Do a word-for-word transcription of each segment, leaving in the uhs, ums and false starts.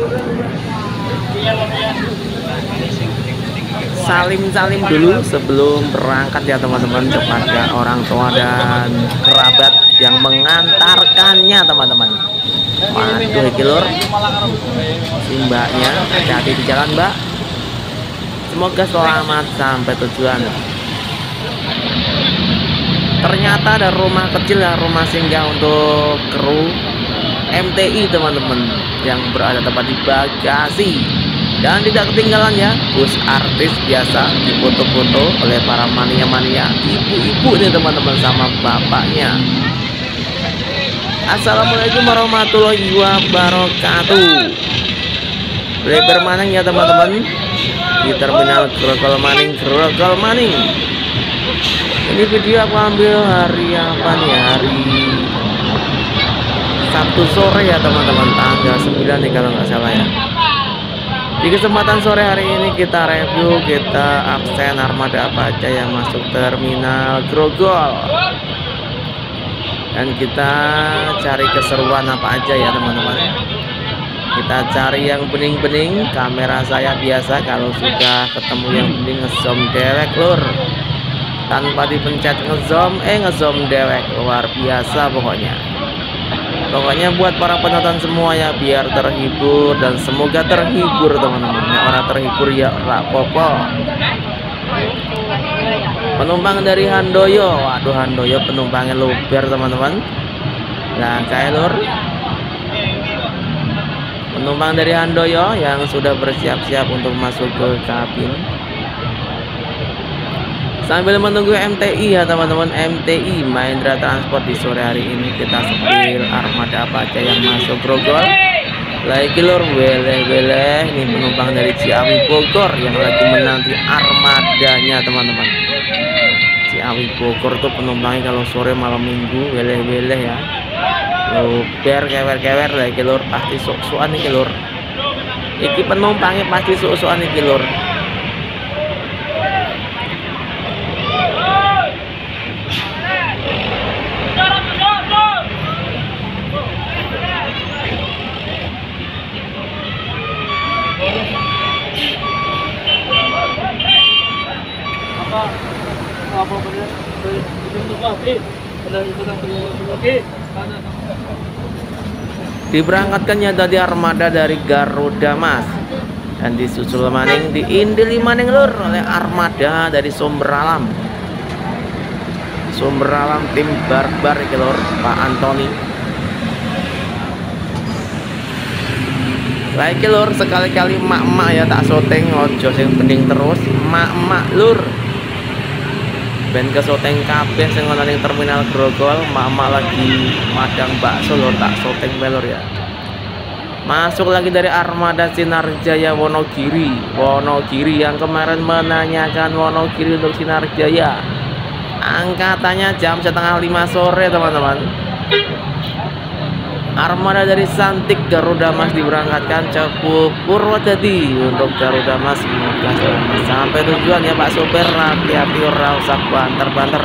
Salim-salim dulu sebelum berangkat ya teman-teman, kepada orang tua dan kerabat yang mengantarkannya teman-teman. Waduh iki lur, si mbaknya hati-hati di jalan mbak, semoga selamat sampai tujuan. Ternyata ada rumah kecil ya, rumah singgah untuk kru M T I teman-teman, yang berada tepat di bagasi. Dan tidak ketinggalan ya, bus artis biasa difoto-foto oleh para mania-mania, ibu-ibu nih teman-teman sama bapaknya. Assalamualaikum warahmatullahi wabarakatuh. Lebar maning ya teman-teman, di terminal Grogol Maning, Grogol Maning. Ini video aku ambil hari apa nih, hari Sabtu sore ya teman-teman, tanggal sembilan nih kalau nggak salah ya. Di kesempatan sore hari ini kita review, kita absen armada apa aja yang masuk terminal Grogol, dan kita cari keseruan apa aja ya teman-teman. Kita cari yang bening-bening. Kamera saya biasa kalau sudah ketemu yang bening ngezoom dewek lur, tanpa dipencet ngezoom eh ngezoom dewek, luar biasa pokoknya. Pokoknya buat para penonton semua ya, biar terhibur dan semoga terhibur teman-teman. Ya, orang terhibur ya rapopo. Penumpang dari Handoyo, waduh Handoyo penumpangnya luber teman-teman. Nah kayak lur, penumpang dari Handoyo yang sudah bersiap-siap untuk masuk ke kabin sambil menunggu M T I ya teman-teman. M T I Mahindra Transport di sore hari ini kita sepil armada apa aja yang masuk Grogol. Lagi lur, weleh-weleh ini penumpang dari Ciawi Bogor yang lagi menanti armadanya teman-teman. Ciawi Bogor tuh penumpangnya kalau sore malam minggu weleh-weleh ya, luber kewer-kewer lagi lur, pasti sok-sokan nih lur. Iki penumpangnya pasti sok-sokan nih lur. Diberangkatkannya tadi armada dari Garuda Mas, dan disusul maning diindili maning lur oleh armada dari Sumber Alam. Sumber Alam tim barbar iki lur, Pak Antoni. Lagi lur, sekali-kali mak-mak ya tak syuting, ojo sing bening terus, mak-mak lur. Ben ke syuting kabeh sing ana ning terminal Grogol, mak-mak lagi madang bakso lur, tak syuting pelur ya. Masuk lagi dari armada Sinar Jaya Wonogiri. Wonogiri yang kemarin menanyakan Wonogiri untuk Sinar Jaya. Angkatannya jam setengah lima sore teman-teman. Armada dari Santik Garuda Mas diberangkatkan Cepu Purwodadi untuk Garuda Mas, semoga selamat sampai tujuan ya Pak sopir, hati-hati ora usah banter-banter.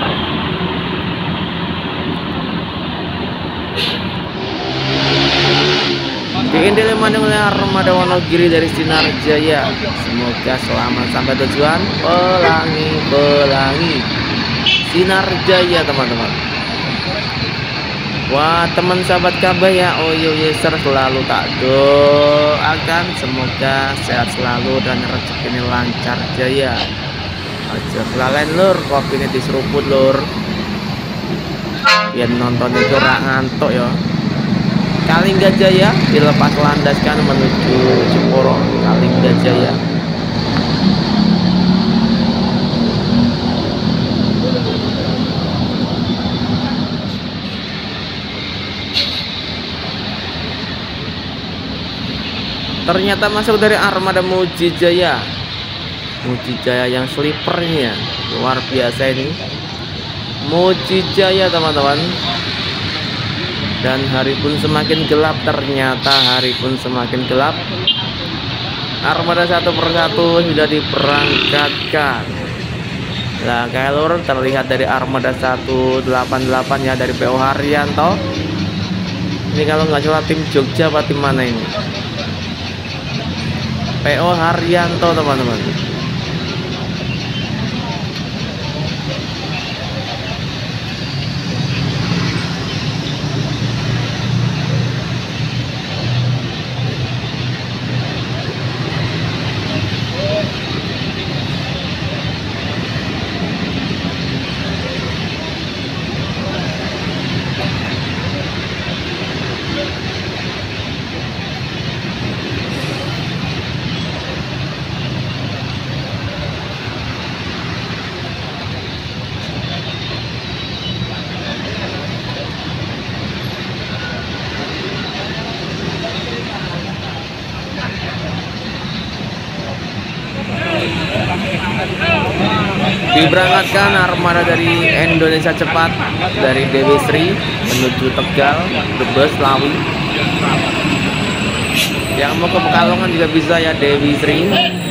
Diindili maning oleh armada Wonogiri dari Sinar Jaya, semoga selamat sampai tujuan. Pelangi Pelangi Sinar Jaya teman-teman. Wah teman sahabat kabeh ya, Oyo Yeser selalu tak doakan semoga sehat selalu dan rezekinya lancar jaya. Aja kelalen lur, kopinya diseruput lur, biar nonton itu ora ngantuk ya. Kalingga Jaya dilepas landaskan menuju Jeporo. Kalingga Jaya. Ternyata masuk dari armada Muji Jaya. Muji Jaya yang sleepernya luar biasa ini. Muji Jaya teman-teman. Dan hari pun semakin gelap, ternyata hari pun semakin gelap. Armada satu persatu sudah diberangkatkan. Nah, kayak lur terlihat dari armada seratus delapan puluh delapan ya, dari P O Haryanto. Ini kalau nggak salah tim Jogja apa tim mana ini? P O Haryanto teman-teman. Diberangkatkan armada dari Indonesia Cepat dari Dewi Sri menuju Tegal, Brebes, Lawi. Yang mau ke Pekalongan juga bisa ya Dewi Sri.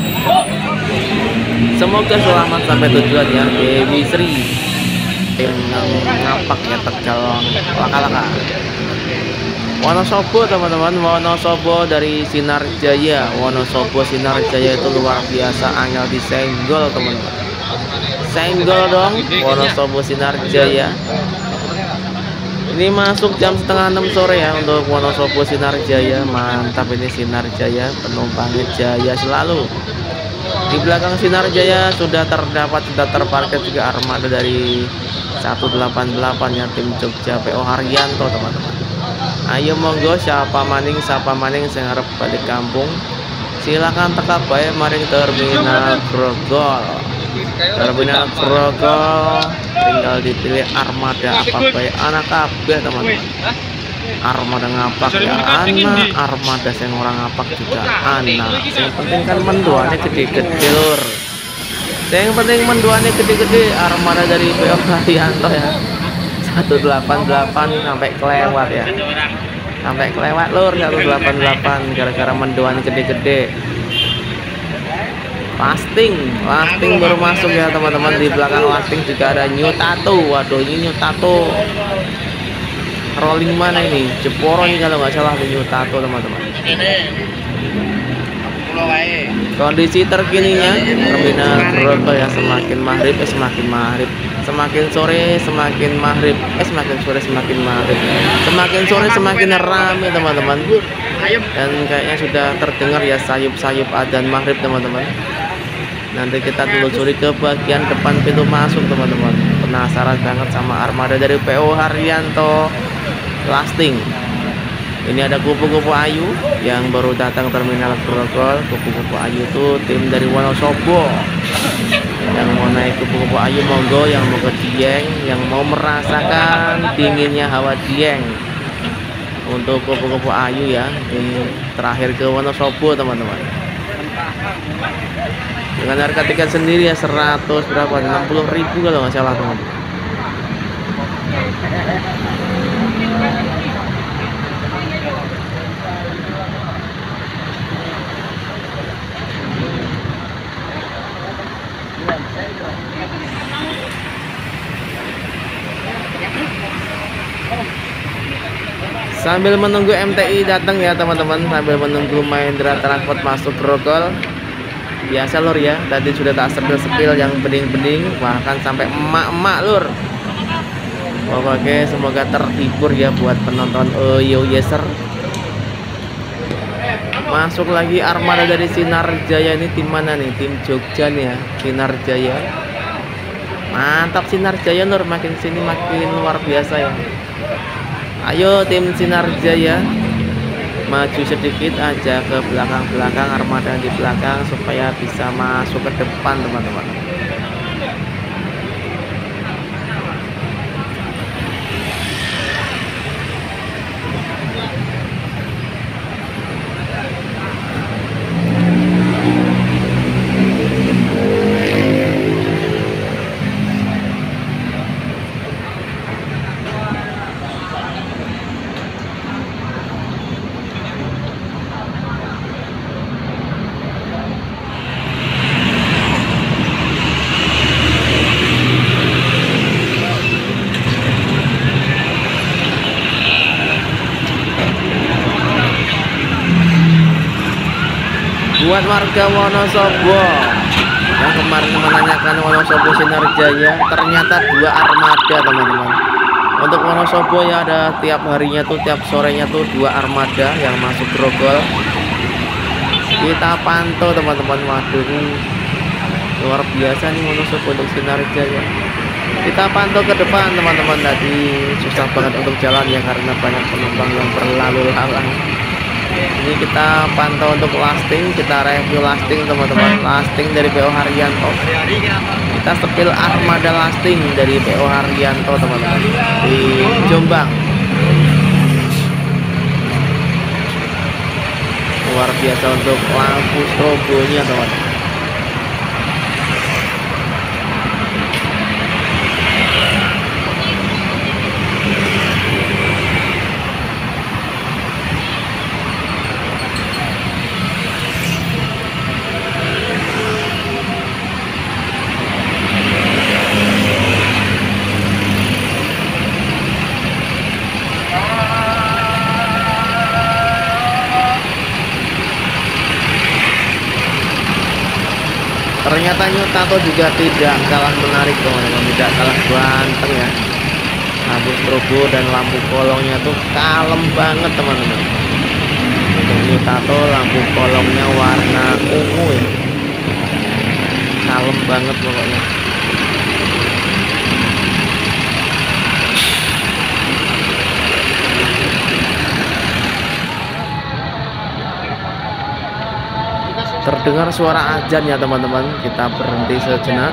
Semoga selamat sampai tujuan ya Dewi Sri. Yang ngapak ya Tegal laka-laka. Wonosobo teman-teman, Wonosobo dari Sinar Jaya. Wonosobo Sinar Jaya itu luar biasa, angel disenggol teman-teman. Senggol dong Wonosobo Sinar Jaya. Ini masuk jam setengah enam sore ya untuk Wonosobo Sinar Jaya. Mantap ini Sinar Jaya, penumpangnya Jaya selalu. Di belakang Sinar Jaya sudah terdapat sudah terparkir juga armada dari seratus delapan puluh delapan ya tim Jogja P O Haryanto teman-teman. Ayo monggo siapa maning siapa maning sing arep balik kampung. Silakan teka bae maring terminal Grogol. Terminal Grogol tinggal dipilih armada apa bae anak kabeh teman-teman. Armada ngapak ya ana, armada sing orang ngapak juga ana. Yang penting kan menduane gede-gede lur. Yang penting menduane gede-gede armada dari P O Haryanto ya. seratus delapan puluh delapan sampai kelewat ya. Sampai kelewat lur seratus delapan puluh delapan gara-gara menduan gede-gede. Lasting, lasting baru masuk ya teman-teman. Di belakang lasting juga ada New Tato. Waduh ini New Tato. Rolling mana ini? Jeporo ini kalau nggak salah New Tato teman-teman. Kondisi terkininya terminal Grogol ya semakin maghrib eh, semakin maghrib semakin sore semakin maghrib eh semakin sore semakin maghrib semakin sore semakin ramai teman-teman, dan kayaknya sudah terdengar ya sayup-sayup adzan maghrib teman-teman. Nanti kita telusuri ke bagian depan pintu masuk teman-teman. Penasaran banget sama armada dari P O Haryanto Lasting. Ini ada kupu-kupu Ayu yang baru datang terminal Grogol. Kupu-kupu Ayu itu tim dari Wonosobo. Yang mau naik kupu-kupu Ayu monggo, yang mau ke Dieng, yang mau merasakan dinginnya hawa Dieng. Untuk kupu-kupu Ayu ya, ini terakhir ke Wonosobo teman-teman. Dengan harga tiket sendiri ya seratus berapa? enam puluh ribu kalau nggak salah teman-teman. Sambil menunggu M T I datang ya teman-teman, sambil menunggu Mahindra Transport masuk Grogol. Biasa lur ya, tadi sudah tak sepil-sepil yang bening-bening, bahkan sampai emak-emak lur. Oke, semoga terhibur ya buat penonton Oyo Yeser. Masuk lagi armada dari Sinar Jaya. Ini tim mana nih? Tim Jogja nih ya, Sinar Jaya. Mantap Sinar Jaya lur, makin sini makin luar biasa ya. Ayo tim Sinar Jaya, maju sedikit aja ke belakang-belakang armada di belakang supaya bisa masuk ke depan teman-teman. buat warga Wonosobo yang kemarin menanyakan Wonosobo Sinarjaya, ternyata dua armada teman-teman. Untuk Wonosobo ya ada tiap harinya tuh, tiap sorenya tuh dua armada yang masuk Grogol. Kita pantau teman-teman. Waduh, luar biasa nih Wonosobo untuk Sinarjaya. Kita pantau ke depan teman-teman. Tadi susah banget untuk jalan ya karena banyak penumpang yang berlalu lalang. Ini kita pantau untuk lasting, kita review lasting teman-teman. Lasting dari P O Haryanto. Kita sepil armada lasting dari P O Haryanto teman-teman di Jombang. Luar biasa untuk lampu strobonya teman-teman. Ternyata New Tato juga tidak kalah menarik teman-teman, tidak kalah ganteng ya. Lampu strobo dan lampu kolongnya tuh kalem banget teman-teman. Untuk New Tato lampu kolongnya warna ungu ya, kalem banget pokoknya. Terdengar suara azan ya teman-teman, kita berhenti sejenak.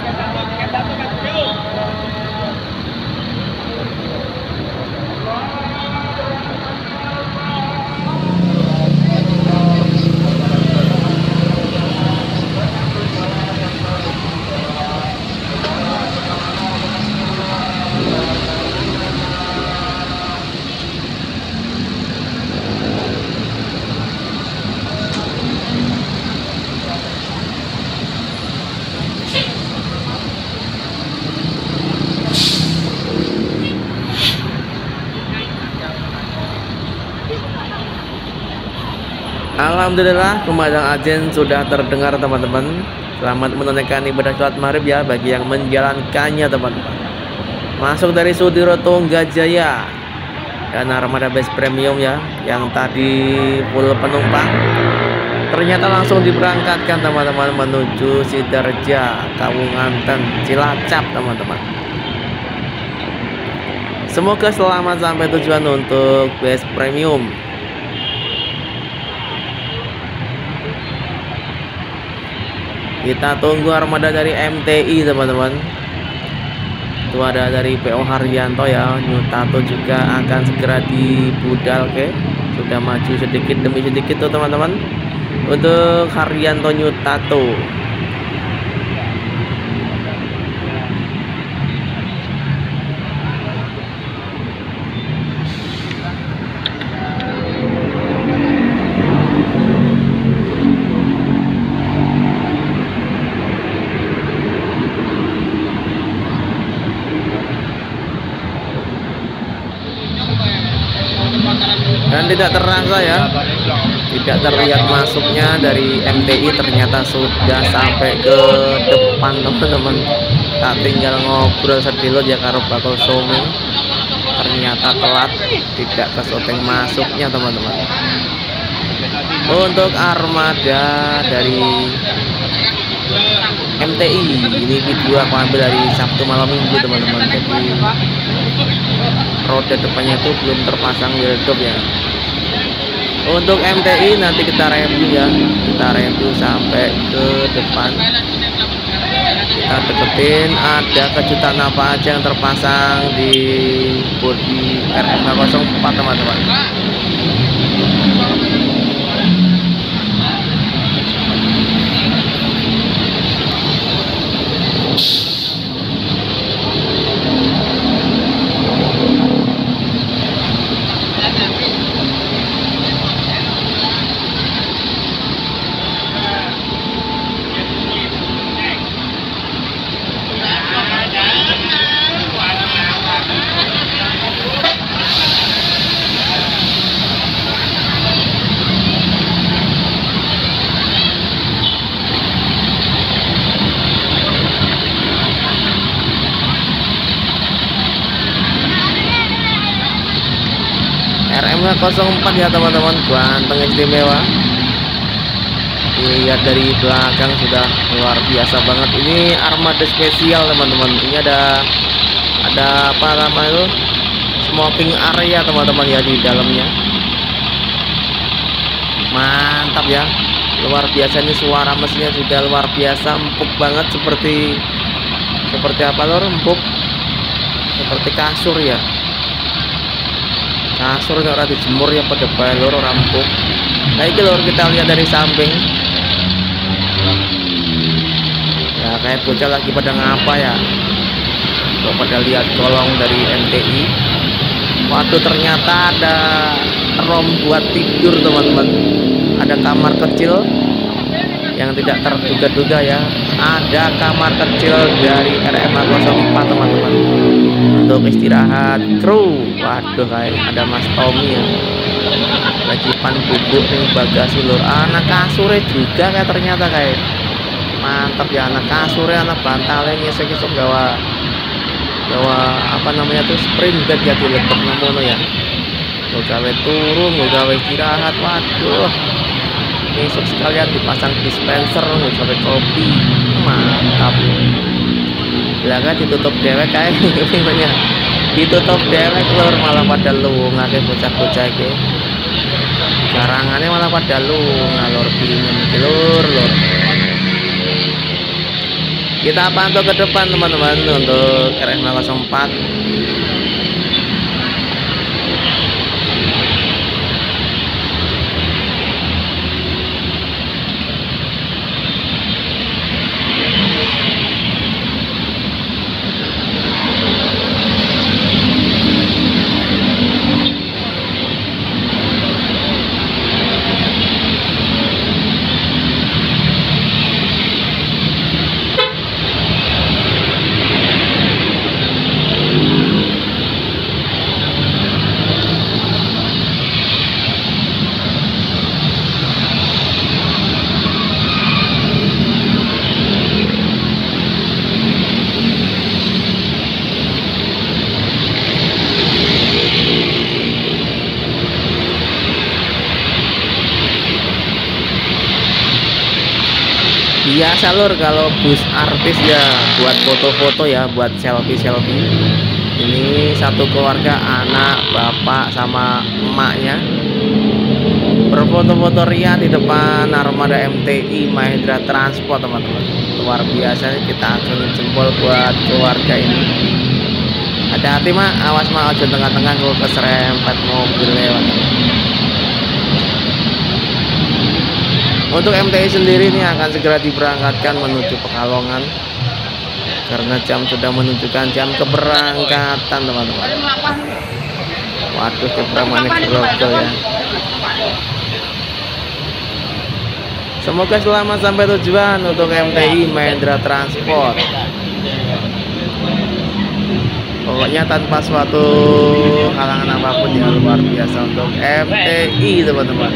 Alhamdulillah kumandang azan sudah terdengar teman-teman. Selamat menunaikan ibadah sholat maghrib ya bagi yang menjalankannya teman-teman. Masuk dari Sudiro Tonggajaya dan armada base premium ya, yang tadi full penumpang ternyata langsung diberangkatkan teman-teman menuju Sidarja, Kawunganten, Cilacap teman-teman. Semoga selamat sampai tujuan untuk base premium. Kita tunggu armada dari M T I teman-teman. Itu ada dari P O Haryanto ya. New Tato juga akan segera dibudal ke. Sudah maju sedikit demi sedikit tuh teman-teman. Untuk Haryanto New Tato. Dan tidak terasa ya, tidak terlihat masuknya dari M T I, ternyata sudah sampai ke depan teman-teman. Tak tinggal ngobrol sedilo ya karo bakal some, ternyata telat, tidak ke syuting masuknya teman-teman. Untuk armada dari M T I ini video aku ambil dari Sabtu malam minggu teman-teman. Jadi roda depannya itu belum terpasang wheeldop ya. Untuk M T I nanti kita review ya, kita review sampai ke depan. Kita deketin ada kejutan apa aja yang terpasang di bodi R lima nol empat teman-teman. nol empat ya teman-teman, ganteng istimewa. Lihat dari belakang sudah luar biasa banget. Ini armada spesial teman-teman. Ini ada ada apa namanya itu, smoking area teman-teman ya di dalamnya. Mantap ya, luar biasa. Ini suara mesinnya juga luar biasa, empuk banget, seperti seperti apa lor, empuk seperti kasur ya, kasur nggak rada dijemur ya pada balor empuk. Nah ini lor, kita lihat dari samping ya, kayak bocah lagi pada ngapa ya, kalau pada lihat kolong dari M T I. Waduh, ternyata ada rom buat tidur teman-teman, ada kamar kecil yang tidak terduga-duga ya, ada kamar kecil dari R M A nol empat teman-teman untuk istirahat kru. Waduh, kayak ada Mas Tommy ya, lagi pan bubuk nih bagasi lur. Anak kasurnya juga kayak, ternyata kayak mantap ya, anak kasurnya, anak bantalnya ngesek-ngesek gawa gawa apa namanya tuh, sprint bed ya, diletak namono ya, gue gawe turun, gue gawe istirahat. Waduh, besok sekalian dipasang dispenser, gue gawe kopi, mantap. Belakang ditutup dewek kayak gimana, ditutup dewek lur, malah pada lu ngake bocah-bocah ke garangannya, malah pada lu ngalor pingin lur lur. Kita pantau ke depan teman-teman untuk R M A nol empat. Biasa lur, kalau bus artis ya buat foto-foto ya, buat selfie-selfie. Ini satu keluarga, anak, bapak, sama emaknya berfoto-foto ria di depan armada M T I Mahindra Transport teman-teman. Luar biasa, kita acungin jempol buat keluarga ini. Hati-hati mak, awas mak, ojo tengah-tengah gue keserempet mobil lewat. Untuk M T I sendiri ini akan segera diberangkatkan menuju Pekalongan karena jam sudah menunjukkan jam keberangkatan teman-teman. Waduh, keberangkatan Grogol ya. Semoga selamat sampai tujuan untuk M T I Mahindra Transport. Pokoknya tanpa suatu halangan apapun ya, luar biasa untuk M T I teman-teman.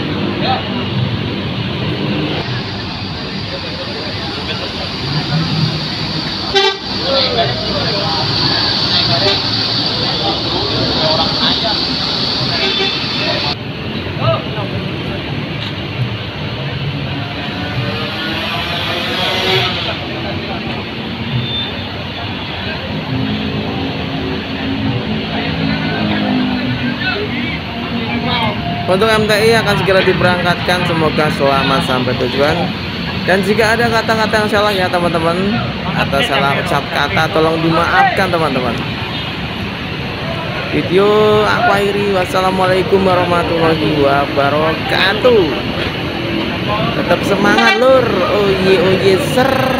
Untuk M T I akan segera diberangkatkan, semoga selamat sampai tujuan. Dan jika ada kata-kata yang salah ya teman-teman, atau salah ucap kata, tolong dimaafkan teman-teman. Video aku akhiri, wassalamualaikum warahmatullahi wabarakatuh. Tetap semangat lur, oh ye oh ye ser.